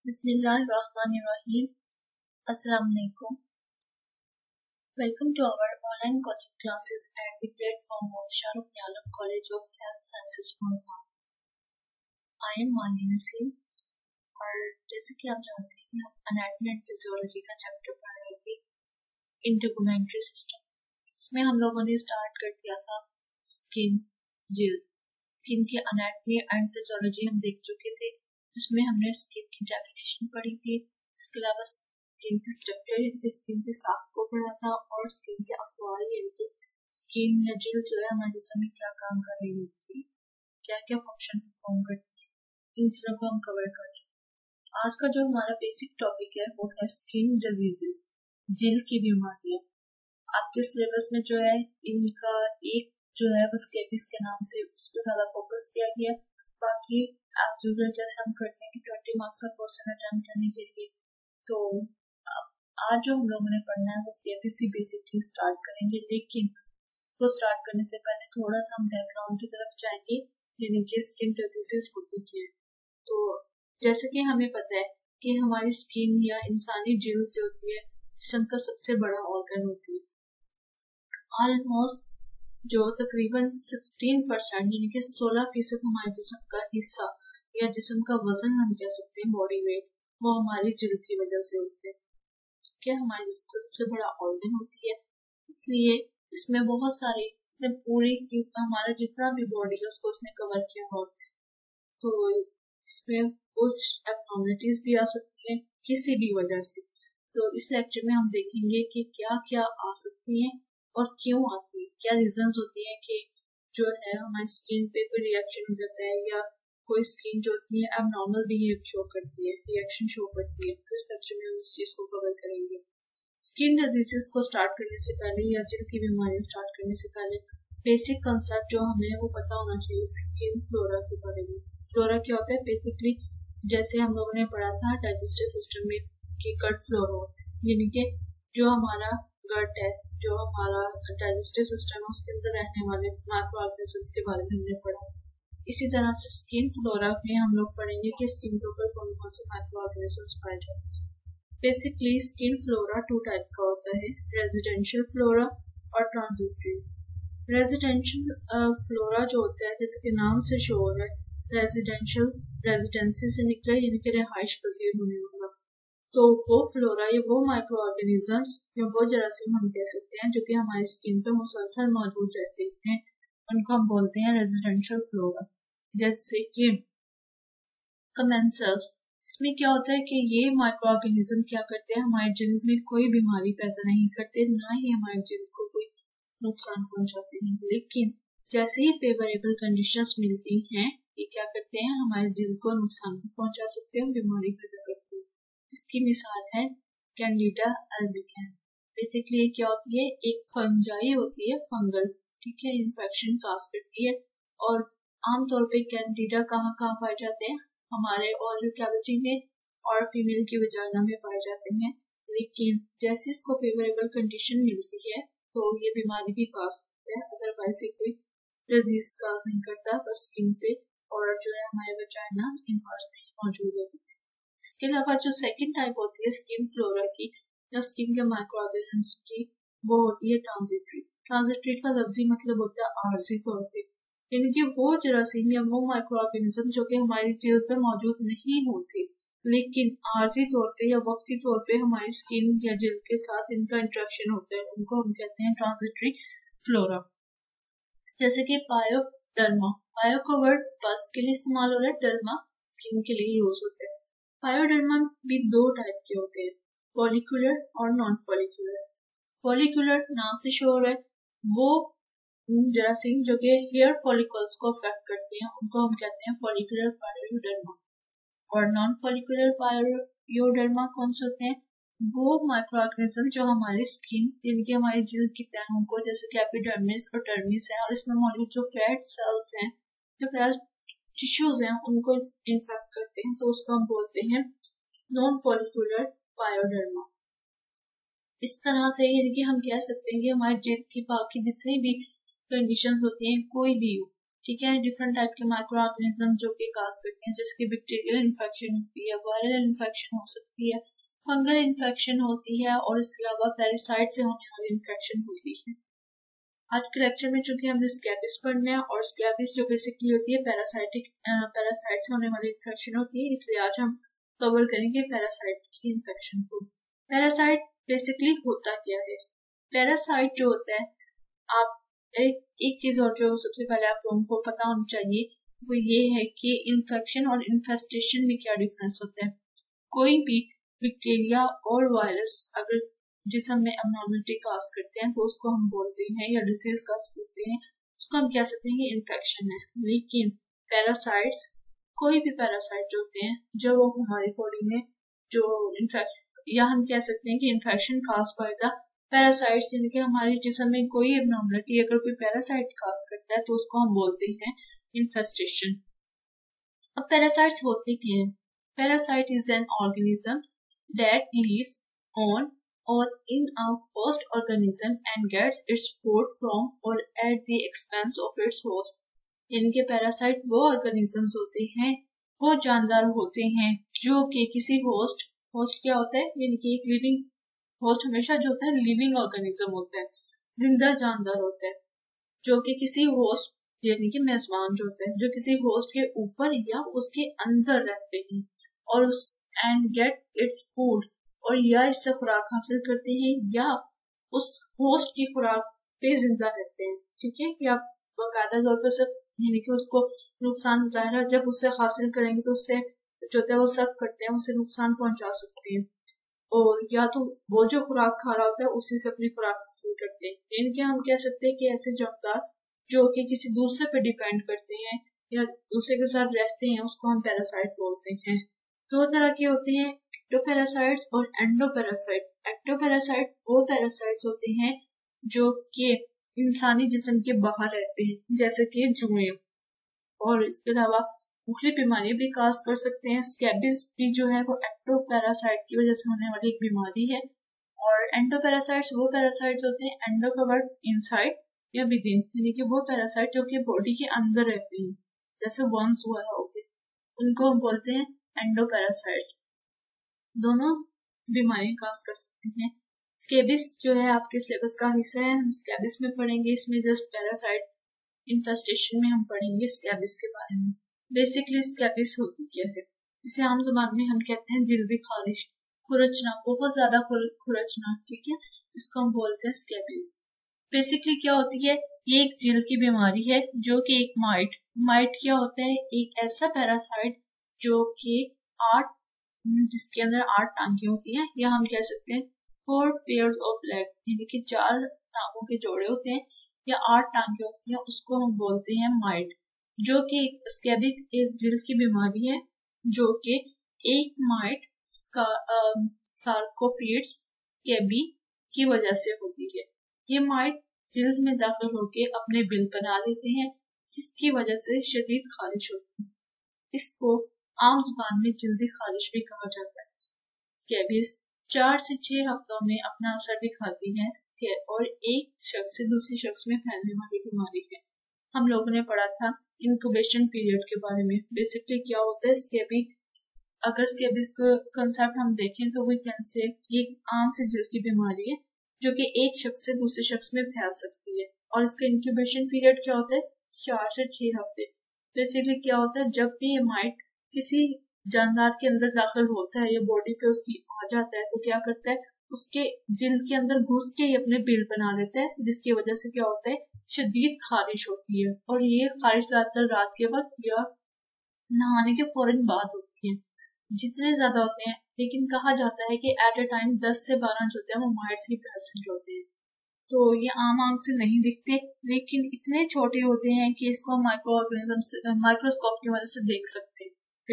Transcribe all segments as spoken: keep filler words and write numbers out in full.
Bismillahirrahmanirrahim. Assalamu alaikum. Welcome to our online coaching classes at the platform of Shahrukh Alam College of Health Sciences, Multan. I am Mani Naseem और जैसे कि आप जानते हैं कि हम एनाटॉमी एंड फिजियोलॉजी का चैप्टर पढ़ रहे थे इंटरगुमेंट्री सिस्टम। इसमें हम लोगों ने स्टार्ट कर दिया था स्किन, जिल्द। स्किन के एनाटॉमी एंड फिजियोलॉजी हम देख चुके थे, जिसमें हमने स्किन की डेफिनेशन पढ़ी थी। इसके अलावा स्किन की स्ट्रक्चर यानी कि स्किन की साख को पढ़ा था और स्किन के अफवाल यानी कि स्किन या जिल्द जो है हमारे जिस्म में क्या काम कर रही होती है, क्या क्या फंक्शन परफॉर्म करती है, इन चीज़ों को हम कवर कर चुके। आज का जो हमारा बेसिक टॉपिक है वो है स्किन डिजीजेस, जिल्द की बीमारियां। आपके सिलेबस में जो है इनका एक जो है वो स्केबिस के नाम से उस पर ज्यादा फोकस किया गया। बाकी एज यूजुअल जैसे हम करते हैं कि ट्वेंटी मार्क्स का क्वेश्चन अटेम्प्ट करने के लिए, तो आज जो हम लोगों ने पढ़ना है वो स्केबिस ही बेसिकली स्टार्ट करेंगे। लेकिन इसको स्टार्ट करने से पहले थोड़ा सा हम बैकग्राउंड की तरफ जाएंगे, यानी कि स्किन डिजीजेस होती क्या है। तो जैसे कि हमें पता है कि हमारी स्किन या इंसानी जिल्द जो होती है जिस्म का सबसे बड़ा ऑर्गन होती है। ऑलमोस्ट जो तकरीबन सोलह परसेंट यानी कि सोलह फीसद हमारे जिस्म का हिस्सा या जिस्म का वजन हम कह सकते हैं, बॉडी वेट, वो हमारी जिल्द की वजह से होते हैं। ठीक है, हमारे जिस्म का सबसे बड़ा ऑर्गन होती है, इसलिए इसमें बहुत सारे इसने पूरी की हमारा जितना भी बॉडी है उसको इसने कवर किया होता है। तो इसमें कुछ एब्नॉर्मलिटीज भी आ सकती है किसी भी वजह से। तो इस लेक्चर में हम देखेंगे कि क्या क्या आ सकती हैं और क्यों आती है, क्या रीजंस होती है कि जो है हमारी स्किन पे कोई रिएक्शन हो जाता है या कोई स्किन जो होती है एबनॉर्मल बिहेव शो करती है, रिएक्शन शो करती है। तो इस लेक्चर में हम इस चीज को कवर करेंगे। स्किन डिजीजेस को स्टार्ट करने से पहले या जिल्द की बीमारियां स्टार्ट करने से पहले बेसिक कंसेप्ट जो हमें वो पता होना चाहिए स्किन फ्लोरा के बारे में। फ्लोरा क्या होता है? बेसिकली जैसे हम लोगों ने पढ़ा था डाइजेस्टिव सिस्टम में कि गट फ्लोरा होता है, यानी कि जो हमारा गट है, जो हमारा डाइजेस्टिव सिस्टम है, उसके अंदर रहने वाले माइक्रो ऑर्गेनिजम्स के बारे में हमने पढ़ा। इसी तरह से स्किन फ्लोरा में हम लोग पढ़ेंगे कि स्किन के ऊपर कौन कौन से माइक्रो ऑर्गेनिजम्स पाए जाते हैं। Basically skin flora two type का होता है, रेजिडेंशियल फ्लोरा और ट्रांजिटरी। रेजिडेंशियल फ्लोरा जो होता है जैसे कि नाम से शो हो रहा है रेजिडेंशियल, रेजिडेंसी से निकला यानी कि रिहाइश पजीर होने वाला। तो वो फ्लोरा या वो माइक्रो ऑर्गेनिजम्स या वो जरासीम हम कह सकते हैं जो कि हमारी स्किन पे मुसलसल मौजूद रहते हैं, उनको हम बोलते हैं रेजिडेंशियल फ्लोरा। जैसे कि कमेंसल्स, इसमें क्या होता है कि ये माइक्रो ऑर्गेनिज्म क्या करते हैं, हमारे जिल्द में कोई बीमारी पैदा नहीं करते, ना ही हमारे जिल्द को कोई नुकसान पहुंचाते हैं। लेकिन जैसे ही फेवरेबल कंडीशंस मिलती हैं ये क्या करते हैं, हमारे जिल्द को नुकसान पहुंचा सकते हैं, बीमारी पैदा करते हैं। इसकी मिसाल है कैंडिडा अल्बिकेन। बेसिकली ये क्या होती है, एक फंजाई होती है, फंगल, ठीक है, इन्फेक्शन काज करती है। और आमतौर पे कैंडिडा कहाँ कहाँ पाए जाते हैं, हमारे ओरल कैविटी में और फीमेल की वजाइना में पाए जाते हैं। लेकिन जैसे इसको फेवरेबल कंडीशन मिलती है तो ये बीमारी भी काज करता है, अदरवाइज ये कोई डिजीज काज नहीं करता, बस स्किन पे और जो है हमारे वजाइना इन पार्ट्स में मौजूद होती है। इसके अलावा जो सेकंड टाइप होती है स्किन फ्लोरा की या स्किन के माइक्रो ऑर्गेनिजम्स की, वो होती है ट्रांजिटरी। ट्रांजिटरी का लफ्जी मतलब होता है आर्जी तौर पे, यानी कि वो जरासीम या वो माइक्रो ऑर्गेनिज्म जो कि हमारी जिल्द पे मौजूद नहीं होते लेकिन आर्जी तौर पे या वक्ती तौर पे हमारी स्किन या जिल्द के साथ इनका इंट्रैक्शन होता है, उनको हम कहते हैं ट्रांजिटरी फ्लोरा। जैसे कि पायोडर्मा, पायो का वर्ड पस के लिए इस्तेमाल हो रहा है, डर्मा स्किन के लिए यूज होता है। पायोडर्मा भी दो टाइप के होते हैं, फॉलिकुलर और नॉन फॉलिकुलर। फॉलिकुलर नाम से शो हो रहा है वो जरासीम जो कि हेयर फॉलिकल्स को अफेक्ट करते हैं, उनको हम कहते हैं फॉलिकुलर पायोडर्मा। और नॉन फॉलिकुलर पायोडर्मा कौन से होते हैं, वो माइक्रो ऑर्गेनिज्म जो हमारी स्किन यानी कि हमारी जिल्द की तहों को, जैसे कि एपिडर्मिस और डर्मिस है, और इसमें मौजूद जो फैट सेल्स हैं, जो फैट टिश्यूज हैं, उनको इन्फेक्ट करते हैं, तो उसको हम बोलते हैं नॉन फॉलिकुलर पायोडर्मा। इस तरह से यानी कि हम कह सकते हैं कि हमारी जिल्द की बाकी जितनी भी कंडीशंस होती हैं, कोई भी हो, ठीक है। डिफरेंट टाइप के माइक्रो ऑर्गेनिज्म जो कि काज करते हैं, जैसे कि बैक्टीरियल इन्फेक्शन होती है, वायरल इन्फेक्शन हो सकती है, फंगल इन्फेक्शन होती है, और इसके अलावा पैरासाइट से होने वाली इन्फेक्शन होती है। आज के लेक्चर में चूंकि हमने स्कैबिस पढ़ना है, और स्कैबिस जो बेसिकली होती है पैरासाइटिक पैरासाइट से होने वाली इन्फेक्शन होती है, इसलिए आज हम कवर करेंगे पैरासाइट की इन्फेक्शन को। पैरासाइट बेसिकली होता क्या है? पैरासाइट जो होता है, आप एक एक चीज और जो सबसे पहले आप लोगों को पता होनी चाहिए वो ये है कि इन्फेक्शन और इन्फेस्टेशन में क्या डिफरेंस होता है। कोई भी बैक्टीरिया और वायरस अगर जिसम में अबनॉर्मलिटी काज करते हैं तो उसको हम बोलते हैं, या डिजीज काज करते हैं उसको हम कह सकते हैं कि इन्फेक्शन है। लेकिन पैरासाइट्स, कोई भी पैरासाइट जो होते हैं जो वो हमारी बॉडी में जो इन्फेक्शन, या हम कह सकते हैं कि infection cause by the parasites, यानी कि हमारे जिस्म में कोई एबनॉर्मलिटी अगर कोई पैरासाइट काज करता है तो उसको हम बोलते हैं इन्फेस्टेशन। अब पैरासाइट्स होते क्या हैं? Parasite is an organism that lives on or in a host organism and gets its food from or at the expense of its host। यानी कि पैरासाइट वो ऑर्गेनिजम्स होते हैं, वो जानदार होते हैं जो कि किसी होस्ट होस्ट क्या होता है, यानी कि एक लिविंग होस्ट हमेशा जो होता है लिविंग ऑर्गेनिज्म होता है, जिंदा जानदार होता है, जो कि किसी होस्ट यानी कि मेजबान जो होता है जो किसी होस्ट के ऊपर या उसके अंदर रहते हैं, और उस एंड गेट इट्स फूड, और या इससे खुराक हासिल करते हैं या उस होस्ट की खुराक पे जिंदा रहते हैं। ठीक है, कि आप बाकायदा तौर पर सब यानी कि उसको नुकसान जाहिर है जब उसे हासिल करेंगे तो उससे जो होता है वो सब करते हैं, उसे नुकसान पहुंचा सकते हैं, और या तो वो जो खुराक खा रहा होता है उसी से अपनी खुराक हासिल करते हैं। यानी कि हम कह सकते हैं कि ऐसे जानदार जो कि किसी दूसरे पे डिपेंड करते हैं या दूसरे के साथ रहते हैं उसको हम पैरासाइट बोलते हैं। दो तरह के होते हैं, एक्टोपैरासाइट्स और एंडोपैरासाइट। एक्टोपैरासाइट वो पैरासाइट्स होते हैं जो कि इंसानी जिस्म के बाहर रहते हैं, जैसे कि जुए, और इसके अलावा मुख्तलिफ बीमारी भी काज कर सकते हैं। स्कैबिस भी जो है वो एक्टोपैरासाइट की वजह से होने वाली एक बीमारी है। और एंडोपैरासाइट्स वो पैरासाइट्स होते हैं, एंडो का वर्ड इनसाइड या विदिन, यानी कि वो पैरासाइट जो कि बॉडी के अंदर रहते हैं, जैसे वर्म्स वगैरह हो गए, उनको हम बोलते हैं एंडोपैरासाइट्स। दोनों बीमारियां काज कर सकती हैं। स्कैबिस जो है आपके सिलेबस का हिस्सा है, हम स्कैबिस में पढ़ेंगे, इसमें जस्ट पैरासाइट इन्फेस्टेशन में हम पढ़ेंगे स्कैबिस के बारे में। बेसिकली स्कैबिस होती क्या है, इसे आम जबान में हम कहते हैं जल्दी खारिश, खुरचना, बहुत ज्यादा खुरचना। ठीक है, इसको हम बोलते हैं स्कैबिस। बेसिकली क्या होती है, ये एक जिल्द की बीमारी है जो कि एक माइट माइट क्या होता है, एक ऐसा पैरासाइट जो कि आठ जिसके अंदर आठ टांगे होती हैं, या हम कह सकते हैं फोर पेयर्स ऑफ लेग, यानी कि चार टांगों के जोड़े होते हैं या आठ टांगे होती हैं, उसको हम बोलते हैं माइट। जो कि स्कैबिस एक जिल्द की बीमारी है जो कि एक माइट सार्कोपिड्स स्कैबी की वजह से होती है। ये माइट जिल्द में दाखिल होकर अपने बिल बना लेते हैं जिसकी वजह से शदीद खारिश होती है। इसको आम जुबान में जल्दी खारिश भी कहा जाता है। स्कैबिस चार से छह हफ्तों में अपना असर दिखाती है और एक शख्स से दूसरे शख्स में फैलने वाली बीमारी है। हम लोगों ने पढ़ा था इंक्यूबेशन पीरियड के बारे में। बेसिकली क्या होता है, स्कैबिस अगर स्कैबिस का कंसेप्ट हम देखें तो वी कैन से ये आम से जल्द की बीमारी है जो कि एक शख्स से दूसरे शख्स में फैल सकती है, और इसका इंक्यूबेशन पीरियड क्या होता है, चार से छह हफ्ते। बेसिकली क्या होता है, जब भी ये माइट किसी जानदार के अंदर दाखिल होता है या बॉडी पे उसकी आ जाता है तो क्या करता है, उसके जिल्द के अंदर घुस के ही अपने बिल बना लेता है, जिसकी वजह से क्या होता है, शदीद खारिश होती है। और ये खारिश ज्यादातर रात के वक्त या नहाने के फौरन बाद होती है। जितने ज्यादा होते हैं, लेकिन कहा जाता है कि एट ए टाइम दस से बारह जो होते हैं वो माइट्स ही प्रेजेंट होते हैं। तो ये आम आंख से नहीं दिखते, लेकिन इतने छोटे होते हैं कि इसको माइक्रो ऑर्गेनिज्म माइक्रोस्कोप की मदद से देख सकते हैं।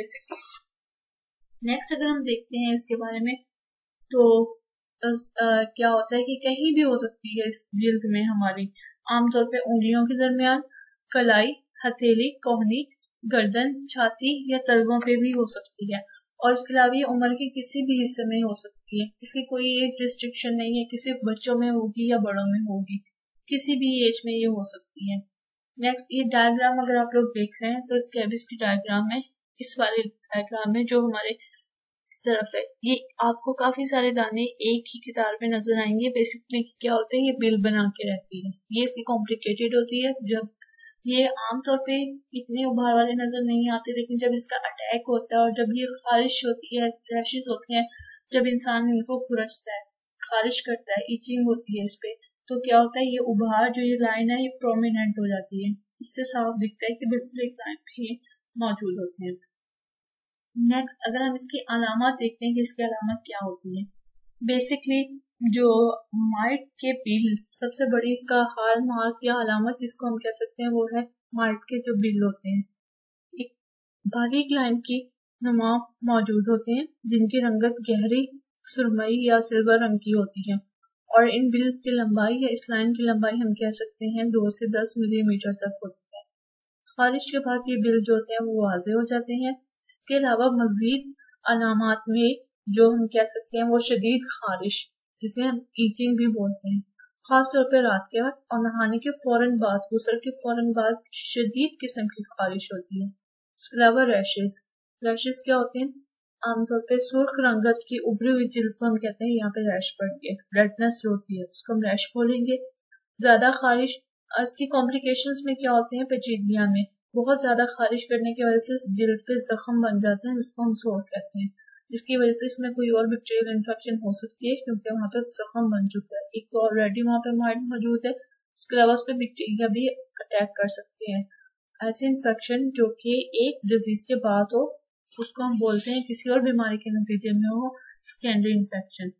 नेक्स्ट अगर हम देखते हैं इसके बारे में तो आ, क्या होता है कि कहीं भी हो सकती है इस जिल्द में हमारी, आमतौर पे उंगलियों के दरमियान, कलाई, हथेली, कोहनी, गर्दन, छाती या तलवों पे भी हो सकती है। और इसके अलावा ये उम्र के किसी भी हिस्से में हो सकती है, इसकी कोई एज रिस्ट्रिक्शन नहीं है कि सिर्फ बच्चों में होगी या बड़ों में होगी, किसी भी एज में ये हो सकती है। नेक्स्ट ये डायग्राम अगर आप लोग देख रहे हैं तो स्कैबिस की डायग्राम है, इस वाले डायग्राम में जो हमारे इस तरफ है, ये आपको काफी सारे दाने एक ही कतार में नजर आएंगे। बेसिकली क्या होते हैं, ये बिल बना के रहती है, ये इसकी कॉम्प्लिकेटेड होती है। जब ये आमतौर पे इतने उभार वाले नजर नहीं आते, लेकिन जब इसका अटैक होता है और जब ये खारिश होती है, रैशेस होते हैं, जब इंसान इनको खुरचता है, खारिश करता है, इचिंग होती है इस पे, तो क्या होता है, ये उभार जो ये लाइन है ये प्रोमिनेंट हो जाती है। इससे साफ दिखता है कि बिल्कुल एक लाइन पे ये मौजूद होते हैं। नेक्स्ट अगर हम इसकी अलामत देखते हैं कि इसकी अलामत क्या होती है, बेसिकली जो माइट के बिल, सबसे बड़ी इसका हाल मार्क या अलामत जिसको हम कह सकते हैं वो है माइट के जो बिल होते हैं, एक बारीक लाइन की नुमा मौजूद होते हैं जिनकी रंगत गहरी सुरमई या सिल्वर रंग की होती है, और इन बिल की लंबाई या इस लाइन की लंबाई हम कह सकते हैं दो से दस मिलीमीटर तक होती है। खारिश के बाद ये बिल जो होते हैं वो वाजे हो जाते हैं। इसके अलावा मजीद अलामात में जो हम कह सकते हैं वो शदीद खारिश, जिसे हम ईचिंग भी बोलते हैं, खासतौर पर रात के वक्त और नहाने के फौरन बाद, गुस्ल के फौरन बाद शदीद किस्म की खारिश होती है। इसके अलावा रैशेस, रैशेस क्या होते हैं, आमतौर पर सुर्ख रंगत की उभरी हुई जिल्द को हम कहते हैं यहाँ पे रैश पड़ गए, रेडनेस होती है उसको हम रैश बोलेंगे। ज्यादा खारिश, इसकी कॉम्प्लिकेशंस में क्या होते हैं, पेचीदगियां में बहुत ज्यादा खारिश करने की वजह से जिल्द पे जख्म बन जाते हैं जिसको हम सोर कहते हैं, जिसकी वजह से इसमें कोई और बैक्टीरियल इन्फेक्शन हो सकती है क्योंकि वहाँ पे जख्म बन चुका है, एक तो ऑलरेडी वहाँ पे माइट मौजूद है, इसके अलावा उस पर बैक्टीरिया भी अटैक कर सकते हैं। ऐसे इन्फेक्शन जो कि एक डिजीज के बाद हो उसको हम बोलते हैं, किसी और बीमारी के नतीजे में हो, सेकेंडरी इन्फेक्शन।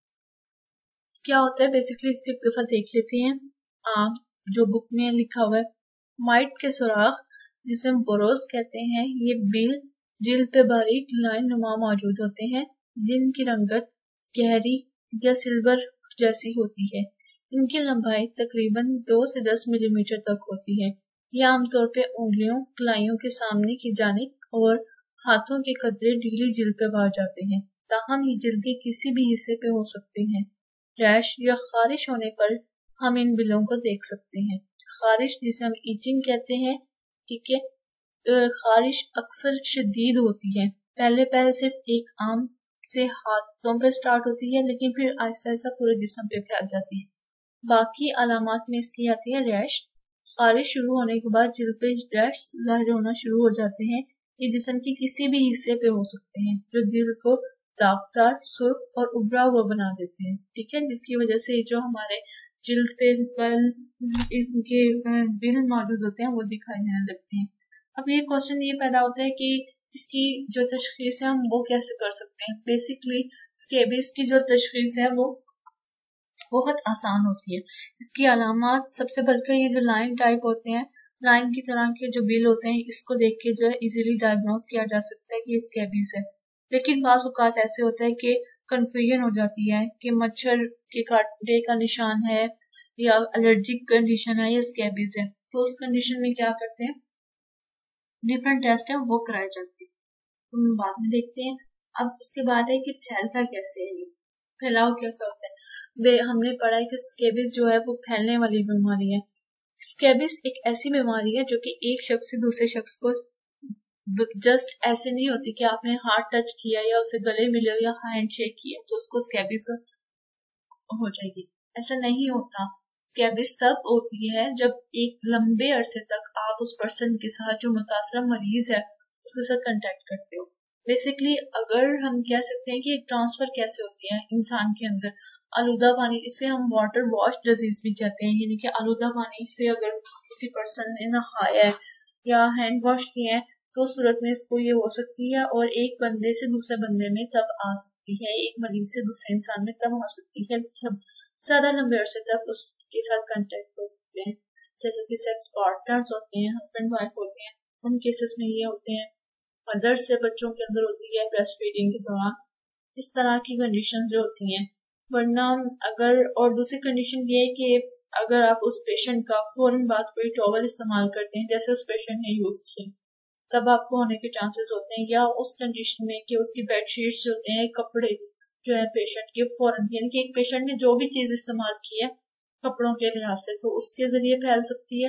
क्या होता है बेसिकली इसको एक दफा देख लेते हैं। आम जो बुक में लिखा हुआ है, माइट के सुराख जिसे हम बोरोस कहते हैं, ये बिल जिल्द पे बारीक लाइन नुमा मौजूद होते हैं जिनकी रंगत गहरी या सिल्वर जैसी होती है। इनकी लंबाई तकरीबन दो से दस मिलीमीटर तक होती है। यह आमतौर पे उंगलियों, कलाइयों के सामने की जानिब और हाथों के कतरे ढीली जिल्द पे बाहर जाते हैं, ताहम ये जिल्द के किसी भी हिस्से पे हो सकते हैं। रैश या खारिश होने पर हम इन बिलों को देख सकते हैं। खारिश जिसे हम ईचिंग कहते हैं, ठीक है, खारिश अक्सर शदीद होती है, पहले पहले सिर्फ एक आम से हाथों पे स्टार्ट होती है लेकिन फिर आहिस्ता आहिस्ता पूरे जिस्म पे फैल जाती है। बाकी अलामात में इसकी आती है रैश। खारिश शुरू होने के बाद जिल्द पे रैश ज़ाहिर होना शुरू हो जाते हैं। ये जिस्म के किसी भी हिस्से पे हो सकते हैं जो जिल्द को दागदार, सुर्ख और उभरा हुआ बना देते हैं, ठीक है, जिसकी वजह से जो हमारे जिल्द पे इनके बिल मौजूद होते हैं वो दिखाई देने लगते हैं। अब ये क्वेश्चन ये पैदा होता है कि इसकी जो तशखीस है हम वो कैसे कर सकते हैं। बेसिकली स्केबिस की जो तशखीस है वो बहुत आसान होती है। इसकी अलामत सबसे बल्कि ये जो लाइन टाइप होते हैं, लाइन की तरह के जो बिल होते हैं, इसको देख के जो है इजीली डायग्नोज किया जा सकता है कि ये स्केबिस है। लेकिन बाज़ औक़ात ऐसे होता है कि कंफ्यूजन हो जाती है कि मच्छर के काटने का निशान है या एलर्जिक कंडीशन है या स्केबिस है, तो उस कंडीशन में क्या करते हैं, डिफरेंट टेस्ट है वो कराए जाते हैं, हम बाद में देखते हैं। अब इसके बाद है कि फैलता कैसे है, ये फैलाव कैसा होता है। वे हमने पढ़ा है कि स्केबिस जो है वो फैलने वाली बीमारी है। स्केबिस एक ऐसी बीमारी है जो कि एक शख्स से दूसरे शख्स को जस्ट ऐसे नहीं होती कि आपने हाथ टच किया या उसे गले मिले या हैंड शेक किया तो उसको स्केबिस हो जाएगी, ऐसा नहीं होता। स्केबिस तब होती है जब एक लंबे अरसे तक आप उस पर्सन के साथ जो मुतासरा मरीज है उसके साथ कांटेक्ट करते हो। बेसिकली अगर हम कह सकते हैं कि ट्रांसफर कैसे होती है इंसान के अंदर, आलूदा पानी, इसे हम वाटर वॉश डिजीज भी कहते हैं, यानी कि आलूदा पानी से अगर किसी पर्सन ने नहाया है या हैंड वॉश किया है तो सूरत में इसको ये हो सकती है और एक बंदे से दूसरे बंदे में तब आ सकती है, एक मरीज से दूसरे इंसान में तब आ सकती है जब ज्यादा लंबे अरसे तक उसके साथ कांटेक्ट हो सकते हैं, जैसे कि सेक्स पार्टनर्स होते हैं, हस्बैंड वाइफ होते हैं, उन केसेस में ये होते हैं। मदर से बच्चों के अंदर होती है ब्रेस्ट फीडिंग के दौरान, इस तरह की कंडीशन जो होती हैं। वरना अगर और दूसरी कंडीशन ये है कि अगर आप उस पेशेंट का फौरन बाद कोई टॉवल इस्तेमाल करते हैं जैसे उस पेशेंट ने यूज किया, तब आपको होने के चांसेस होते हैं। या उस कंडीशन में कि उसकी बेडशीट्स जो होते हैं, कपड़े जो है पेशेंट के फौरन, यानी कि एक पेशेंट ने जो भी चीज इस्तेमाल की है कपड़ों के लिहाज से तो उसके जरिए फैल सकती है।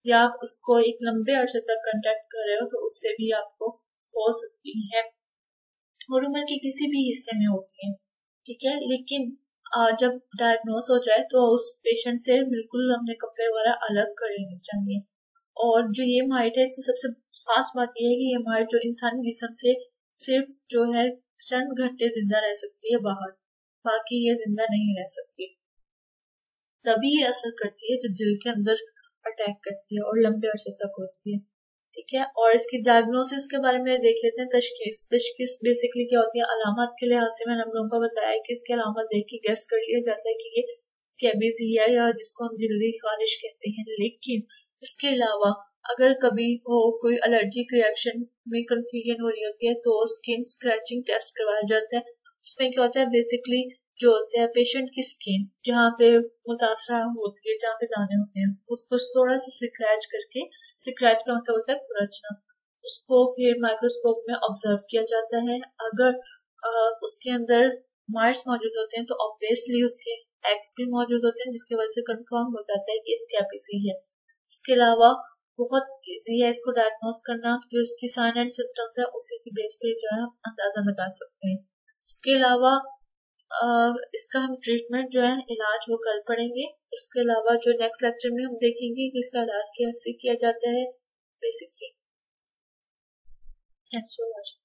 या आप उसको एक लंबे अरसे तक कांटेक्ट कर रहे हो तो उससे भी आपको हो सकती है और उम्र के किसी भी हिस्से में होती है, ठीक है। लेकिन जब डायग्नोस हो जाए तो उस पेशेंट से बिल्कुल हमने कपड़े वगैरह अलग कर लेने चाहिए। और जो ये माइट है इसकी सबसे खास बात यह है कि ये माइट जो इंसानी जिस्म से सिर्फ जो है चंद घंटे जिंदा रह सकती है बाहर, बाकी ये जिंदा नहीं रह सकती। तभी ये असर करती है जब दिल के अंदर अटैक करती है और लंबे अरसे तक होती है, ठीक है। और इसकी डायग्नोसिस के बारे में देख लेते हैं। तशखीस तशखीस बेसिकली क्या होती है, अलामत के लिहाज से मैंने हम लोगों को बताया है कि इसके अलामत देख के गैस कर लिया जाता है कि ये स्कैबीज ही है या जिसको हम जल्दी खारिश कहते हैं। लेकिन इसके अलावा अगर कभी हो कोई एलर्जिक रिएक्शन में कंफ्यूजन हो रही होती है तो स्किन स्क्रैचिंग टेस्ट करवाया जाता है। उसमें क्या होता है, बेसिकली जो होता है पेशेंट की स्किन जहाँ पे मुतासरा होती है, जहाँ पे दाने होते हैं, उसको थोड़ा सा स्क्रैच करके, स्क्रैच का मतलब होता है कुरचना, उसको फिर माइक्रोस्कोप में ऑब्जर्व किया जाता है। अगर आ, उसके अंदर माइट्स मौजूद होते हैं तो ऑब्वियसली उसके एग्स भी मौजूद होते हैं, जिसकी वजह से कंफर्म हो जाता है कि स्कैबीज ही है। इसके अलावा बहुत इजी है इसको डायग्नोस करना, जो इसकी साइन एंड सिम्टम्स है उसी की बेस पे जो है अंदाजा लगा सकते हैं। इसके अलावा Uh, इसका हम ट्रीटमेंट जो है इलाज वो कल पढ़ेंगे। इसके अलावा जो नेक्स्ट लेक्चर में हम देखेंगे कि इसका इलाज कैसे किया जाता है बेसिकली। Thanks for watching.